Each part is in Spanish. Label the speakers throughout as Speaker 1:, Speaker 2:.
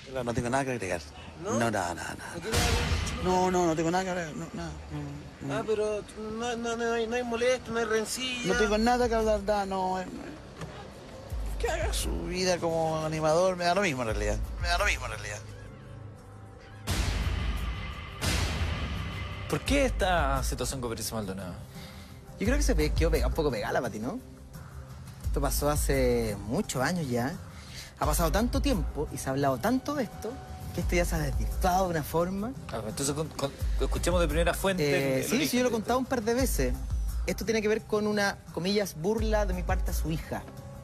Speaker 1: No tengo nada que agregar.
Speaker 2: ¿No?
Speaker 1: No, nada, nada.
Speaker 2: ¿No tiene algo?
Speaker 1: No tengo nada que agregar. No, nada.
Speaker 2: Ah, pero no hay molesto, no hay rencilla.
Speaker 1: No tengo nada que hablar, nada, no. Que haga su vida como animador, me da lo mismo en realidad.
Speaker 3: ¿Por qué esta situación con Patricio Maldonado?
Speaker 4: Yo creo que quedó un poco pegada la Pati, ¿no? Esto pasó hace muchos años ya. Ha pasado tanto tiempo y se ha hablado tanto de esto que esto ya se ha desvirtuado de una forma.
Speaker 3: Claro, entonces escuchemos de primera fuente.
Speaker 4: Sí, yo lo he contado un par de veces. Esto tiene que ver con una, comillas, burla de mi parte a su hija.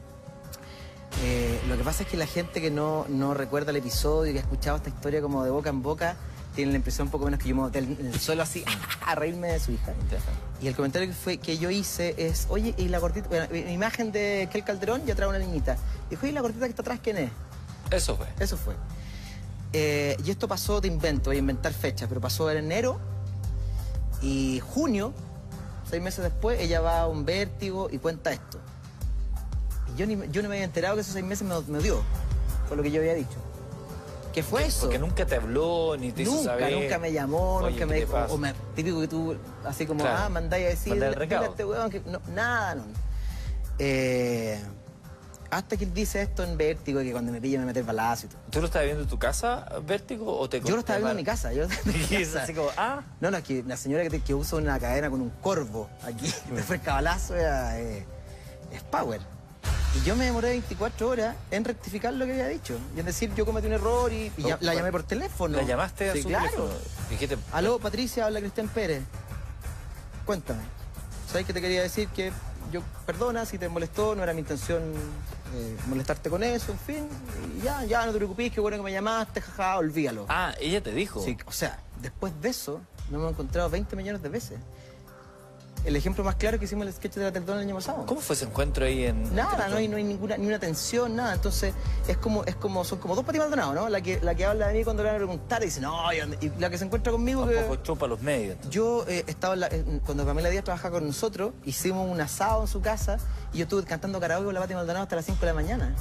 Speaker 4: Lo que pasa es que la gente que no recuerda el episodio y que ha escuchado esta historia como de boca en boca tiene la impresión un poco menos que yo me boté en el suelo así a reírme de su hija. Y el comentario que yo hice es, oye, y la gordita, bueno, imagen de Kel Calderón y atrás una niñita. Dijo, oye, la gordita que está atrás, ¿quién es?
Speaker 3: Eso fue.
Speaker 4: Eso fue. Y esto pasó, te invento, voy a inventar fechas, pero pasó en enero y junio, 6 meses después, ella va a un Vértigo y cuenta esto. Y yo no me había enterado que esos 6 meses me odió, fue lo que yo había dicho. ¿Qué fue eso?
Speaker 3: Porque nunca te habló, ni te hizo saber.
Speaker 4: Nunca me llamó,
Speaker 3: Oye,
Speaker 4: nunca me dijo, típico que tú, así como,
Speaker 3: claro,
Speaker 4: mandáis a decir,
Speaker 3: mandar el recado.
Speaker 4: este huevón, que no, nada, no. Hasta que él dice esto en Vértigo, que cuando me pilla me mete el balazo y todo.
Speaker 3: ¿Tú lo estabas viendo en tu casa, Vértigo, o te
Speaker 4: Yo lo estaba viendo en mi casa.
Speaker 3: Y es así como,
Speaker 4: No, es que la señora que usa una cadena con un corvo aquí, después el cabalazo es power. Y yo me demoré 24 horas en rectificar lo que había dicho. Y en decir, yo cometí un error y la llamé por teléfono.
Speaker 3: ¿La llamaste a
Speaker 4: sí,
Speaker 3: su
Speaker 4: claro.
Speaker 3: teléfono? Dijiste,
Speaker 4: Aló, Patricia, habla Cristian Pérez. Cuéntame. ¿Sabes que te quería decir? Que yo, perdona si te molestó, no era mi intención molestarte con eso, en fin. Y ya, no te preocupes, qué bueno que me llamaste, jaja, olvídalo.
Speaker 3: Ah, ella te dijo.
Speaker 4: Sí, o sea, después de eso, nos hemos encontrado 20 millones de veces. El ejemplo más claro que hicimos el sketch de la Teletón el año pasado.
Speaker 3: ¿Cómo fue ese encuentro ahí en
Speaker 4: Nada, no hay ninguna, ni una tensión, nada. Entonces, son como dos Pati Maldonado, ¿no? La que habla de mí cuando le van a preguntar y dice, no, y la que se encuentra conmigo
Speaker 3: un
Speaker 4: que...
Speaker 3: poco chupa los medios. Entonces.
Speaker 4: Yo estaba, cuando Pamela Díaz trabajaba con nosotros, hicimos un asado en su casa y yo estuve cantando karaoke con la Pati Maldonado hasta las 5 de la mañana.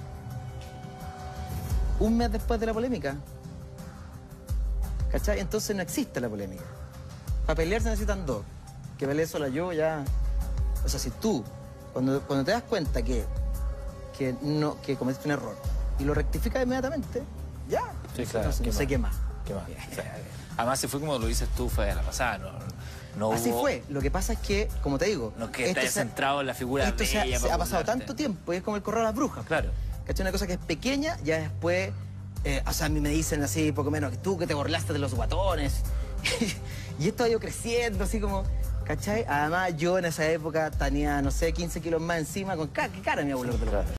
Speaker 4: Un mes después de la polémica. ¿Cachai? Entonces no existe la polémica. Para pelear se necesitan dos. Que peleé sola yo ya... O sea, si tú, cuando te das cuenta que cometiste un error y lo rectificas inmediatamente, ya.
Speaker 3: Sí, claro.
Speaker 4: No sé qué más.
Speaker 3: ¿Qué más? O sea, además, si fue como lo dices tú, fue a la pasada, no
Speaker 4: Así
Speaker 3: hubo...
Speaker 4: fue. Lo que pasa es que, como te digo...
Speaker 3: No que te hayas centrado en la figura de ella.
Speaker 4: Se ha pasado tanto tiempo y es como el correo de las brujas.
Speaker 3: Claro.
Speaker 4: ¿Cachai? Una cosa que es pequeña, ya después... o sea, a mí me dicen así, poco menos, que tú que te burlaste de los guatones. Y esto ha ido creciendo, así como... ¿Cachai? Además, yo en esa época tenía, no sé, 15 kilos más encima, con ¿qué cara me iba a burlar de los guatones?